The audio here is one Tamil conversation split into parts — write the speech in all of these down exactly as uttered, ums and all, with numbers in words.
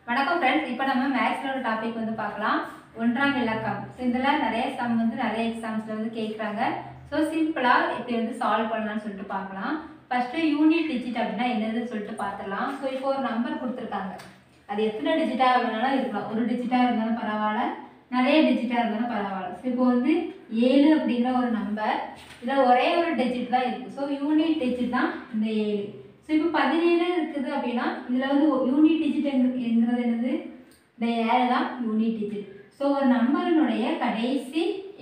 வணக்கம் फ्रेंड्स இப்போ நம்ம மேத்ஸ்ல டாபிக் வந்து பார்க்கலாம் ஒன்றாம் இலக்கம் சோ இதல நிறைய சம் வந்து நிறைய எக்ஸாம்ஸ்ல வந்து கேக்குறாங்க சோ சிம்பிளா எப்படி வந்து சால்வ் பண்ணலாம்னு சொல்லிட்டு பார்க்கலாம் ஃபர்ஸ்ட் யூனிட் டிஜிட் அப்படினா என்னன்னு சொல்லிட்டு பார்த்தறலாம் சோ இப்போ ஒரு நம்பர் கொடுத்திருக்காங்க அது எத்தனை டிஜிட்டா வேணாலும் இருக்கலாம் ஒரு டிஜிட்டா இருந்தாலும் பரவாயில்லை நிறைய டிஜிட்டா இருந்தாலும் பரவாயில்லை சோ இப்போ வந்து ஏழு அப்படிங்கற ஒரு நம்பர் இதுல ஒரே ஒரு டிஜிட் தான் இருக்கு சோ யூனிட் டிஜிட் தான் இந்த ஏழு சோ இப்போ பதினேழு இருக்குது அப்படினா இதுல வந்து யூனிட் டிஜிட் என்கிறது என்னது இந்த ஏழு தான் யூனிட் டிஜிட் சோ ஒரு நம்பரினுடைய கடைசி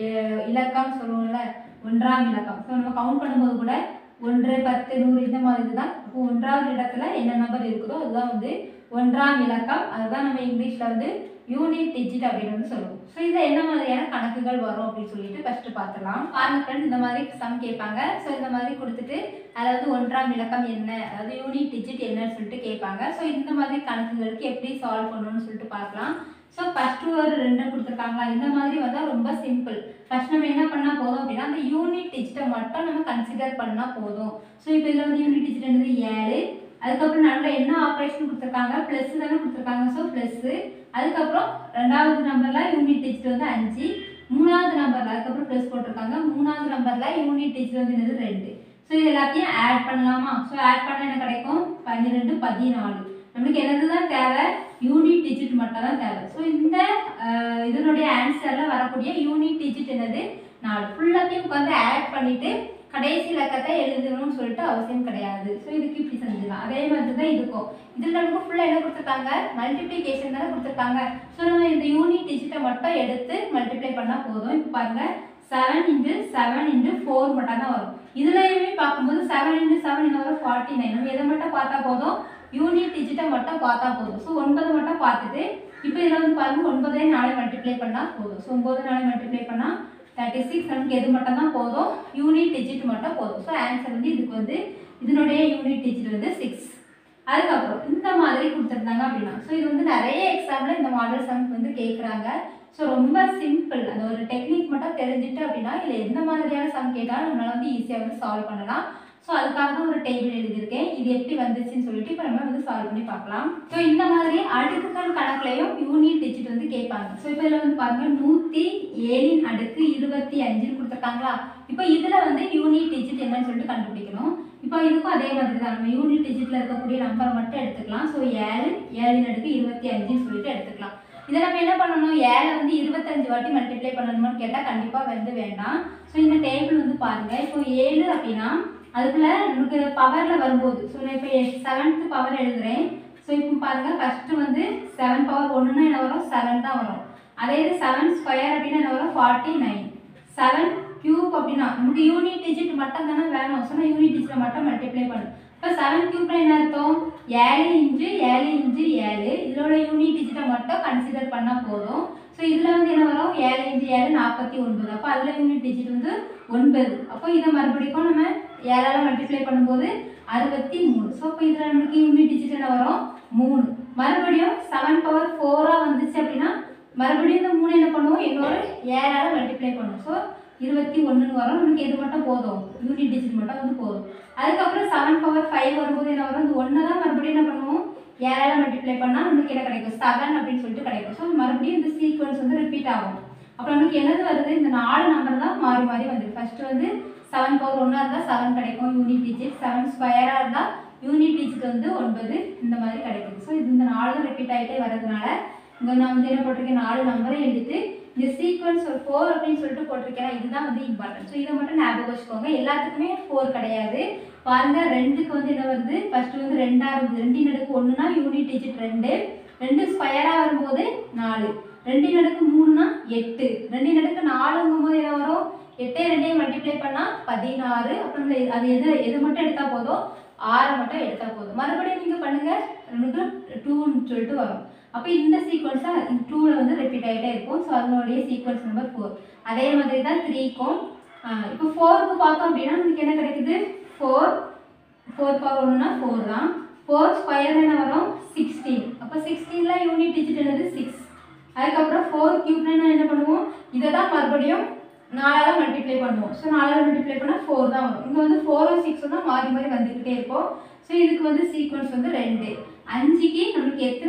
இலக்கம் சொல்லுவோம்ல ஒன்றாம் இலக்கம் சோ நம்ம கவுண்ட் பண்ணும்போது கூட ஒன்று பத்து நூறு இந்த மாதிரி தான் அப்போ ஒன்றாவது இடத்துல என்ன நம்பர் இருக்குதோ அதுதான் வந்து ஒன்றாம் இலக்கம் அதுதான் நம்ம இங்கிலீஷ்ல வந்து யூனிட் டிஜிட் அப்படினு வந்து சொல்லுவோம் சோ இது என்ன மாதிரியான கணக்குகள் வரும் அப்படி சொல்லிட்டு ஃபர்ஸ்ட் பார்த்தலாம் பாருங்க फ्रेंड्स இந்த மாதிரி சம் கேட்பாங்க சோ இந்த மாதிரி கொடுத்துட்டு அதாவது ஒன்றாம் இலக்கம் என்ன அதாவது யூனிட் டிஜிட் என்னன்னு சொல்லிட்டு கேட்பாங்க சோ இந்த மாதிரி கணக்குகளுக்கு எப்படி சால்வ் பண்ணனும்னு சொல்லிட்டு பார்க்கலாம் சோ ஃபர்ஸ்ட் ஒரு ரெண்டு கொடுத்திருக்காங்களா இந்த மாதிரி வந்தா ரொம்ப சிம்பிள் ஃபர்ஸ்ட் நம்ம என்ன பண்ணா போதும் அப்படினா அந்த யூனிட் டிஜிட்டை மட்டும் நம்ம கன்சிடர் பண்ணா போதும் சோ இப்போ இதுல வந்து யூனிட் டிஜிட் என்னது ஏழு அதுக்கு அப்புறம் நடுவுல என்ன ஆபரேஷன் கொடுத்திருக்காங்க பிளஸ் தான கொடுத்திருக்காங்க சோ பிளஸ் அதுக்கு அப்புறம் இரண்டாவது நம்பர்ல யூனிட் டிஜிட் வந்து அஞ்சு மூணாவது நம்பர்ல அதுக்கு அப்புறம் பிளஸ் போட்டுருக்காங்க மூணாவது நம்பர்ல யூனிட் டிஜிட் வந்து என்னது ரெண்டு சோ இது எல்லாத்தையும் ஆட் பண்ணலாமா சோ ஆட் பண்ணா என்ன கிடைக்கும் பன்னிரண்டு பதினாலு நமக்கு என்னதுதான் தேவை யூனிட் டிஜிட் மட்டும் தான் தேவை சோ இந்த இதனுடைய ஆன்சர்ல வரக்கூடிய யூனிட் டிஜிட் என்னது நாலு ஃபுல்லாத்தையும் உட்கார்ந்து ஆட் பண்ணிட்டு கடைசி இலக்கத்தை எழுதணும்னு சொல்லிட்டு அவசியம் கிடையாது சோ இதுக்கு இப்படி செஞ்சிடலாம் அதே மாதிரி தான் இதுக்கும் இதுல நமக்கு ஃபுல்லா என்ன கொடுத்திருக்காங்க மல்டிப்ளிகேஷன் தான கொடுத்திருக்காங்க சோ நம்ம இந்த யூனிட் டிஜிட்டை மட்டும் எடுத்து மல்டிப்ளை பண்ணா போதும் இப்போ பாருங்க seven into seven into four மட்டும் தான் வரும் இதுலயுமே பாக்கும்போது seven into seven என்ன வரும் forty-nine நம்ம எதை மட்டும் பார்த்தா போதும் யூனிட் டிஜிட்டை மட்டும் பார்த்தா போதும் சோ ஒன்பது மட்டும் பார்த்துட்டு இப்போ இதுல வந்து பாருங்க ஒன்பதை நாலு மல்டிப்ளை பண்ணா போதும் சோ ஒன்பது நாலு மல்டிப்ளை பண்ணா thirty-six நமக்கு எது மட்டும் தான் போதும் யூனிட் டிஜிட் மட்டும் போதும் சோ ஆன்சர் வந்து இதுக்கு வந்து இதனுடைய யூனிட் டிஜிட் வந்து six அதுக்கு அப்புறம் இந்த மாதிரி கொடுத்திருந்தாங்க அப்படினா சோ இது வந்து நிறைய எக்ஸாம்ல இந்த மாடல் சம்ஸ் வந்து கேக்குறாங்க சோ ரொம்ப சிம்பிள் அந்த ஒரு டெக்னிக் மட்டும் தெரிஞ்சிட்டு அப்படினா இல்ல எந்த மாதிரியான சம் கேட்டாலும் நம்மளால வந்து ஈஸியா வந்து சால்வ் பண்ணலாம் சோ அதுக்காக ஒரு டேபிள் எழுதி இருக்கேன் இது எப்படி வந்துச்சுன்னு சொல்லிட்டு இப்போ நம்ம வந்து சால்வ் பண்ணி பார்க்கலாம் சோ இந்த மாதிரி அடுக்குகள் கணக்குலயும் யூனிட் டிஜிட் வந்து கேட்பாங்க சோ இப்போ இதுல வந்து பாருங்க நூற்று ஏழு இன் அடுக்கு இருபத்தி ஐந்து ன்னு கொடுத்திருக்காங்களா இப்போ இதுல வந்து யூனிட் டிஜிட் என்னன்னு சொல்லிட்டு கண்டுபிடிக்கணும் இப்போ இதுக்கும் அதே மாதிரி தான் நம்ம யூனிட் டிஜிட்ல இருக்கக்கூடிய நம்பர் மட்டும் எடுத்துக்கலாம் சோ ஏழு ஏழு இன் அடுக்கு இருபத்தி ஐந்து ன்னு சொல்லிட்டு எடுத்துக்கலாம் இத நம்ம என்ன பண்ணனும் ஏழை வந்து இருபத்தைந்து வாட்டி மல்டிப்ளை பண்ணனும்னு கேட்டா கண்டிப்பா வந்து வேண்டாம் சோ இந்த டேபிள் வந்து பாருங்க இப்போ ஏழு அப்படினா அதுக்குள்ள நமக்கு பவர்ல வரும்போது சோ நான் இப்போ seventh பவர் எழுதுறேன் சோ இப்போ பாருங்க ஃபர்ஸ்ட் வந்து seven பவர் one னா என்ன வரும் seven தான் வரும் அதே இது seven ஸ்கொயர் அப்படினா என்ன வரும் forty-nine seven கியூப் அப்படினா நமக்கு யூனிட் டிஜிட் மட்டும் தான வேணும் சோ நான் யூனிட் டிஜிட் மட்டும் மல்டிப்ளை பண்ணு இப்போ seven கியூப்னா என்ன அர்த்தம் ஏழு into ஏழு into ஏழு இதோட யூனிட் டிஜிட்டை மட்டும் கன்சிடர் பண்ணா போதும் சோ இதுல வந்து என்ன வரும் ஏழு into ஏழு நாற்பத்தி ஒன்பது அப்ப அதுல யூனிட் டிஜிட் வந்து ஒன்பது அப்ப இத மறுபடியும் நம்ம ஏழு ஆல மல்டிப்ளை பண்ணும்போது அறுபத்தி மூணு சோ இப்போ இதுல நமக்கு யூனிட் டிஜிட் என்ன வரும் மூணு மறுபடியும் seven பவர் four ஆ வந்துச்சு அப்படினா மறுபடியும் இந்த மூணு என்ன பண்ணுவோம் இன்னொரு ஏழு ஆல மல்டிப்ளை பண்ணுவோம் சோ இருபத்தி ஒன்று ன்னு வரும் நமக்கு எது மட்டும் போதும் யூனிட் டிஜிட் மட்டும் வந்து போதும் அதுக்கு அப்புறம் seven பவர் five வரும்போது என்ன வரும் இந்த ஒன்று தான் மறுபடியும் என்ன பண்ணுவோம் ஏழு ஆல மல்டிப்ளை பண்ணா நமக்கு என்ன கிடைக்கும் seven அப்படினு சொல்லிட்டு கிடைக்கும் சோ மறுபடியும் இந்த சீக்வென்ஸ் வந்து ரிப்பீட் ஆகும் அப்ப நமக்கு என்னது வருது இந்த நாலு நம்பர் தான் மாறி மாறி வருது ஃபர்ஸ்ட் வந்து seven பவர் one ஆ இருந்தா seven கிடைக்கும் யூனிட் டிஜிட் seven ஸ்கொயரா இருந்தா யூனிட் டிஜிட் வந்து ஒன்பது இந்த மாதிரி கிடைக்கும் சோ இது இந்த நாலு ரிப்பீட் ஆயிட்டே வரதுனால இங்க நான் வந்து என்ன போட்டுருக்கேன் நாலு நம்பரை எழுதிட்டு இந்த சீக்வென்ஸ் ஒரு four அப்படினு சொல்லிட்டு போட்டுருக்கேன் இதுதான் வந்து இம்பார்ட்டன்ட் சோ இத மட்டும் ஞாபகம் வச்சுக்கோங்க எல்லாத்துக்குமே four கிடையாது பாருங்க ரெண்டுக்கு வந்து என்ன வருது ஃபர்ஸ்ட் வந்து ரெண்டு ஆ வருது ரெண்டு இன் அடுக்கு one னா யூனிட் டிஜிட் ரெண்டு ரெண்டு ஸ்கொயரா வரும்போது நாலு ரெண்டு இன் அடுக்கு மூணு னா எட்டு ரெண்டு இன் அடுக்கு நாலு ங்கும்போது என்ன வரும் எட்டு ரெண்டு மல்டிப்ளை பண்ணா பதினாறு அப்புறம் அது எது எது மட்டும் எடுத்தா போதும் ஆறு மட்டும் எடுத்தா போதும் மறுபடியும் நீங்க பண்ணுங்க நமக்கு two ன்னு சொல்லிட்டு வரும் அப்ப இந்த சீக்வென்ஸா two ல வந்து ரிப்பீட் ஆயிட்டே இருக்கும் சோ அதனுடைய சீக்வென்ஸ் நம்பர் four அதே மாதிரி தான் three க்கும் இப்போ four க்கு பார்த்தோம் அப்படினா நமக்கு என்ன கிடைக்குது four four பவர் one னா four தான் four ஸ்கொயர் என்ன வரும் sixteen அப்ப sixteen ல யூனிட் டிஜிட் என்னது six அதுக்கு அப்புறம் four கியூப்னா என்ன பண்ணுவோம் இத தான் மறுபடியும் நாலு ஆல மல்டிப்ளை பண்ணுவோம் சோ நாலு ஆல மல்டிப்ளை பண்ணா four தான் வரும் இங்க வந்து four உம் six உம் மாறி மாறி வந்துட்டே இருக்கும் சோ இதுக்கு வந்து சீக்வென்ஸ் வந்து ரெண்டு அஞ்சு க்கு நமக்கு எத்தனை அடுக்கு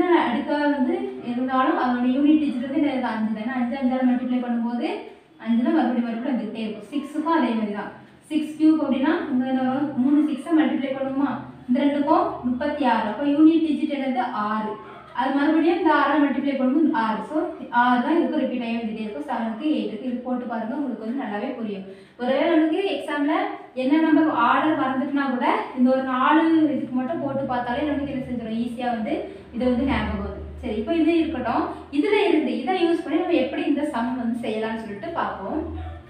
அடுத்த வந்து இருந்தாலும் அதோட யூனிட் டிஜிட் வந்து என்ன அஞ்சு தான். அஞ்சு அஞ்சால் மல்டிப்ளை பண்ணும்போது அஞ்சு தான் மறுபடியும் மறுபடியும் வந்துகிட்டே இருக்கும். சிக்ஸுக்கும் அதே மாதிரி தான். சிக்ஸ் கியூப் அப்படின்னா இங்கே என்ன வரும், மூணு சிக்ஸை மல்டிப்ளை பண்ணுமா, இந்த ரெண்டுக்கும் முப்பத்தி ஆறு. அப்போ யூனிட் டிஜிட் என்னது ஆறு. அது மறுபடியும் இந்த ஆறை மல்டிப்ளை பண்ணும்போது ஆறு. ஸோ ஆறு தான் இதுக்கு ரிப்பீட் ஆகி வந்துட்டே இருக்கும். செவனுக்கு எயிட்டுக்கு இது போட்டு பாருங்க, உங்களுக்கு வந்து நல்லாவே புரியும். ஒருவேளை நமக்கு எக்ஸாமில் என்ன நம்பர் ஆர்டர் மறந்துட்டுனா கூட இந்த ஒரு நாலு இதுக்கு மட்டும் போட்டு பார்த்தாலே நமக்கு என்ன செஞ்சிடும், ஈஸியாக வந்து இதை வந்து ஞாபகம் வரும். சரி, இப்போ இது இருக்கட்டும். இதில் இருந்து இதை யூஸ் பண்ணி நம்ம எப்படி இந்த சம் வந்து செய்யலாம்னு சொல்லிட்டு பார்ப்போம்.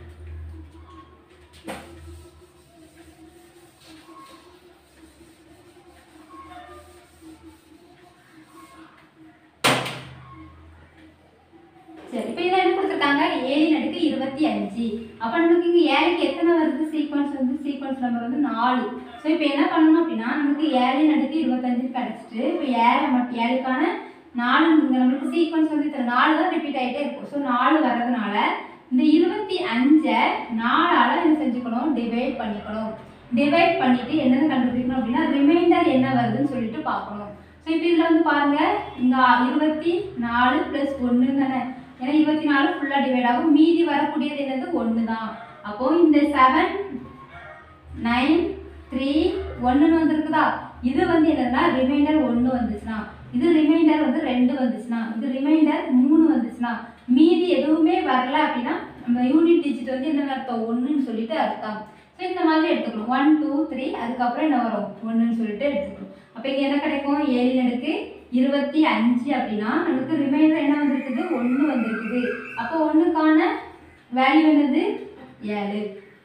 சரி, இப்போ இதில் என்ன கொடுத்துருக்காங்க, ஏழின் அடுக்கு இருபத்தி அஞ்சு. அப்போ நமக்கு இங்கே ஏழுக்கு எத்தனை வருது, சீக்வன்ஸ் வந்து சீக்வன்ஸ் நம்பர் வந்து நாலு. ஸோ இப்போ என்ன பண்ணணும் அப்படின்னா, நமக்கு ஏழின் அடுக்கு இருபத்தஞ்சு கிடச்சிட்டு இப்போ ஏழை மட்டும் ஏழுக்கான நாலு இங்கே நம்மளுக்கு சீக்வன்ஸ் வந்து இத்தனை நாலு தான் ரிப்பீட் ஆகிட்டே இருக்கும். ஸோ நாலு வர்றதுனால இந்த இருபத்தி அஞ்சை நாலால் என்ன செஞ்சுக்கணும், டிவைட் பண்ணிக்கணும். டிவைட் பண்ணிவிட்டு என்னென்னு கண்டுபிடிக்கணும் அப்படின்னா, ரிமைண்டர் என்ன வருதுன்னு சொல்லிட்டு பார்க்கணும். ஸோ இப்போ இதில் வந்து பாருங்கள், இங்கே இருபத்தி நாலு ப்ளஸ் ஒன்று தானே, ஏன்னா இருபத்தி நாலு ஃபுல்லாக டிவைட் ஆகும். மீதி வரக்கூடியது என்னது, ஒன்று தான். அப்போது இந்த செவன் நைன் த்ரீ ஒன்றுன்னு வந்துருக்குதா, இது வந்து என்னன்னா ரிமைண்டர் ஒன்று வந்துச்சுன்னா, இது ரிமைண்டர் வந்து ரெண்டு வந்துச்சுன்னா, இது ரிமைண்டர் மூணு வந்துச்சுன்னா, மீதி எதுவுமே வரல அப்படின்னா நம்ம யூனிட் டிஜிட் வந்து என்ன அர்த்தம், ஒன்றுன்னு சொல்லிட்டு அர்த்தம். ஸோ இந்த மாதிரி எடுத்துக்கணும். ஒன் டூ த்ரீ அதுக்கப்புறம் என்ன வரும், ஒன்றுன்னு சொல்லிட்டு எடுத்துக்கணும். அப்போ இங்கே என்ன கிடைக்கும், ஏழின் அடுக்கு இருபத்தி அஞ்சு அப்படின்னா நமக்கு ரிமைண்டர் என்ன வந்துருக்குது, ஒன்று வந்துருக்குது. அப்போ ஒன்றுக்கான வேல்யூ என்னது, ஏழு.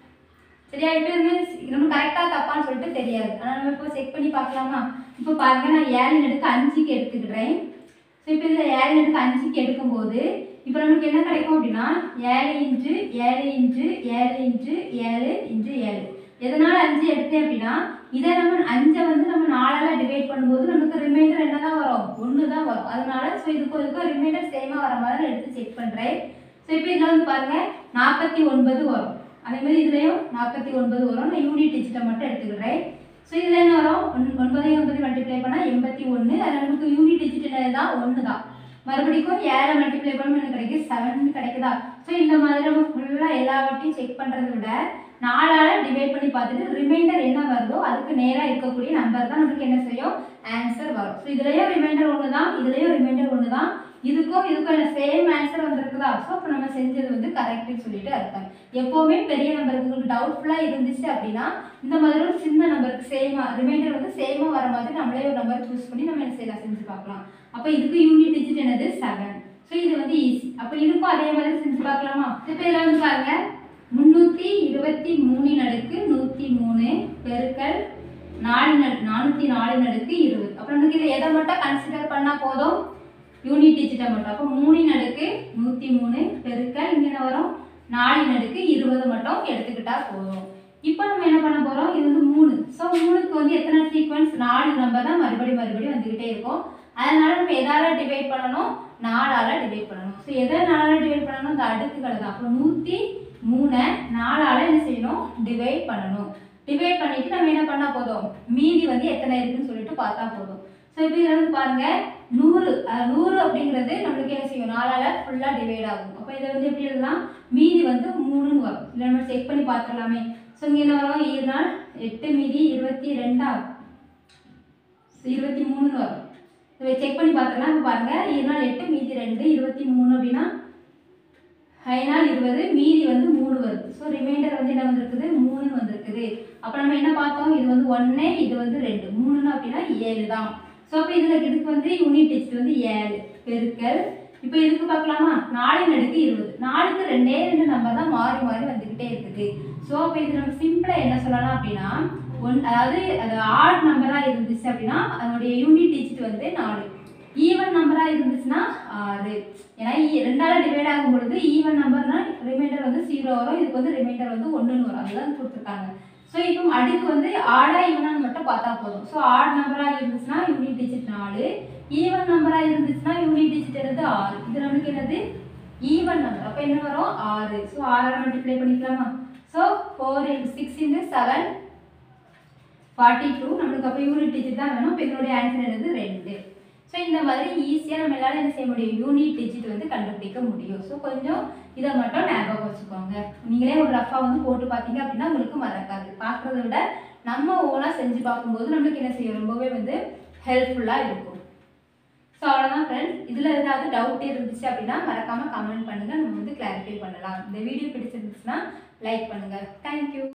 சரியா, இப்போ நம்ம கரெக்டாக தப்பான்னு சொல்லிட்டு தெரியாது. ஆனால் நம்ம இப்போ செக் பண்ணி பார்க்கலாமா. இப்போ பாருங்க, நான் ஏழின் அடுக்கு அஞ்சுக்கு எடுத்துக்கிட்டேன். ஸோ இப்போ இந்த ஏழின் அடுக்கு அஞ்சுக்கு எடுக்கும்போது இப்போ நமக்கு என்ன கிடைக்கும் அப்படின்னா, ஏழு இன்ச்சு ஏழு இன்ச்சு ஏழு இன்ச்சு ஏழு இன்ச்சு ஏழு. எதனால் அஞ்சு எடுத்தேன் அப்படின்னா, இதை நம்ம அஞ்சை வந்து நம்ம நாலால் டிவைட் பண்ணும்போது நமக்கு ரிமைண்டர் என்ன தான் வரும், ஒன்று தான் வரும். அதனால ஸோ இதுக்கு இதுக்கு ரிமைண்டர் சேமாக வர மாதிரி எடுத்து செக் பண்ணுறேன். ஸோ இப்போ இதில் வந்து பாருங்கள், நாற்பத்தி ஒன்பது வரும். அதே மாதிரி இதுலேயும் நாற்பத்தி ஒன்பது வரும். நான் யூனிட் டிஜிட்டை மட்டும் எடுத்துக்கிறேன். ஸோ இதில் என்ன வரும், ஒன் ஒன்பதையும் ஒன்பது மல்டிப்ளை பண்ணால் எண்பத்தி ஒன்று. அதில் நமக்கு யூனிட் டிஜிட் தான் ஒன்று தான். மறுபடியும் ஏழை மல்டிப்ளை பண்ணணும் எனக்கு கிடைக்கும் செவன் கிடைக்குதா. ஸோ இந்த மாதிரி நம்ம ஃபுல்லாக எல்லாவற்றையும் செக் பண்ணுறதை விட நாலால் டிவைட் பண்ணி பார்த்துட்டு ரிமைண்டர் என்ன வருதோ அதுக்கு நேராக இருக்கக்கூடிய நம்பர் தான் நமக்கு என்ன செய்யும், ஆன்சர் வரும். ஸோ இதுலேயும் ரிமைண்டர் ஒன்று தான், இதுலேயும் ரிமைண்டர் ஒன்று தான். இதுக்கும் இதுக்கும் என்ன சேம் ஆன்சர் வந்துருக்குதா. ஸோ இப்போ நம்ம செஞ்சது வந்து கரெக்டுன்னு சொல்லிட்டு அர்த்தம். எப்போவுமே பெரிய நம்பருக்கு உங்களுக்கு டவுட்ஃபுல்லாக இருந்துச்சு அப்படின்னா இந்த மாதிரி ஒரு சின்ன நம்பருக்கு சேமாக ரிமைண்டர் வந்து சேமாக வர மாதிரி நம்மளே ஒரு நம்பர் சூஸ் பண்ணி நம்ம என்ன செய்யலாம், செஞ்சு பார்க்கலாம். அப்போ இதுக்கு யூனிட் டிஜிட் என்னது, செவன். ஸோ இது வந்து ஈஸி. அப்போ இதுக்கும் அதே மாதிரி செஞ்சு பார்க்கலாமா. இப்போ இதில் வந்து பாருங்க, முந்நூற்றி இருபத்தி மூணின் அடுக்கு நூற்றி மூணு பெருக்கல் நாலு நடு நானூற்றி நாலின் அடுக்கு இருபது. அப்புறம் நமக்கு இதை எதை மட்டும் கன்சிடர் பண்ணால் போதும், யூனிட் டிஜிட்டை மட்டும். அப்போ மூணின் அடுக்கு நூற்றி மூணு பெருக்கல் இங்கே என்ன வரும், நாலின் அடுக்கு இருபது மட்டும் எடுத்துக்கிட்டா போதும். இப்போ நம்ம என்ன பண்ண போகிறோம், இது வந்து மூணு. ஸோ மூணுக்கு வந்து எத்தனை சீக்வன்ஸ், நாலு நம்பர் தான் மறுபடியும் மறுபடியும் வந்துக்கிட்டே இருக்கும். அதனால நம்ம எதால் டிவைட் பண்ணணும், நாலால் டிவைட் பண்ணணும். ஸோ எதை நாலால் டிவைட் பண்ணணும், இந்த அடுக்குகளை தான். அப்போ நூற்றி மூணை நாலால் என்ன செய்யணும், டிவைட் பண்ணணும். டிவைட் பண்ணிவிட்டு நம்ம என்ன பண்ணால் போதும், மீதி வந்து எத்தனை இருக்குன்னு சொல்லிட்டு பார்த்தா போதும். ஸோ இப்போ இதில் வந்து பாருங்கள், நூறு நூறு அப்படிங்கிறது நம்மளுக்கு என்ன செய்யும், நாலால் ஃபுல்லாக டிவைட் ஆகும். அப்போ இதை வந்து எப்படி எழுதலாம், மீதி வந்து மூணுன்னு வரும். இல்லை நம்ம செக் பண்ணி பார்த்துடலாமே. ஸோ இங்கே என்ன வரும், ஏழு நாள் எட்டு மீதி இருபத்தி ரெண்டா இருபத்தி மூணுன்னு வரும். இதை செக் பண்ணி பார்த்துக்கலாம். இப்போ பாருங்கள், ஏழு நாள் எட்டு மீதி ரெண்டு இருபத்தி மூணு அப்படின்னா ஐநாள் இருபது, மீதி வந்து மூணு வருது. ஸோ ரிமைண்டர் வந்து என்ன வந்துருக்குது, மூணுன்னு வந்துருக்குது. அப்போ நம்ம என்ன பார்த்தோம், இது வந்து ஒன்று, இது வந்து ரெண்டு, மூணுன்னு அப்படின்னா ஏழு தான். ஸோ அப்போ இதில் இதுக்கு வந்து யூனிட் டிஜிட் வந்து ஏழு பெருக்கல். இப்போ இதுக்கு பார்க்கலாமா, நாலின் அடுக்கு இருபது. நாலுக்கு ரெண்டே ரெண்டு நம்பர் தான் மாறி மாறி வந்துக்கிட்டே இருக்குது. ஸோ அப்போ இது நம்ம சிம்பிளாக என்ன சொல்லலாம் அப்படின்னா, ஒன் அதாவது அது ஆட் நம்பராக இருந்துச்சு அப்படின்னா அதனுடைய யூனிட் டிஜிட் வந்து நாலு. ஈவன் நம்பராக இருந்துச்சுன்னா ஆறு. ஏன்னா ரெண்டால் டிவைட் ஆகும் பொழுது ஈவன் நம்பர்னா ரிமைண்டர் வந்து ஜீரோ வரும், இதுக்கு வந்து ரிமைண்டர் வந்து ஒன்றுன்னு வரும். அதுதான் கொடுத்துருக்காங்க. ஸோ இப்போ அடுக்கு வந்து ஆடாக ஈவனான்னு மட்டும் பார்த்தா போதும். ஸோ ஆட் நம்பராக இருந்துச்சுன்னா யூனிட் டிஜிட் நாலு, ஈவன் நம்பராக இருந்துச்சுன்னா யூனிட் டிஜிட் என்னது ஆறு. இது நமக்கு என்னது ஈவன் நம்பர். அப்போ என்ன வரும், ஆறு. ஸோ ஆறால் மல்டிப்ளை பண்ணிக்கலாமா. So four into six into seven forty two. நம்மளுக்கு அப்போ யூனிட் டிஜிட் தான் வேணும். இப்போ இதனுடைய ஆன்சர் என்னது ரெண்டு. ஸோ இந்த மாதிரி ஈஸியாக நம்ம எல்லாரும் என்ன செய்ய முடியும், யூனிட் டிஜிட் வந்து கண்டுபிடிக்க முடியும். ஸோ கொஞ்சம் இதை மட்டும் ஞாபகம் வச்சுக்கோங்க. நீங்களே ஒரு ரஃபாக வந்து போட்டு பார்த்தீங்க அப்படின்னா உங்களுக்கு மறக்காது. பார்க்குறத விட நம்ம ஓனாக செஞ்சு பார்க்கும்போது நம்மளுக்கு என்ன செய்யும், ரொம்பவே வந்து ஹெல்ப்ஃபுல்லாக இருக்கும். ஸோ அவ்வளோதான் ஃப்ரெண்ட்ஸ். இதில் ஏதாவது டவுட் இருந்துச்சு அப்படின்னா மறக்காமல் கமெண்ட் பண்ணுங்கள், நம்ம வந்து கிளாரிஃபை பண்ணலாம். இந்த வீடியோ பிடிச்சிருந்துச்சுன்னா லைக் பண்ணுங்கள். தேங்க்யூ.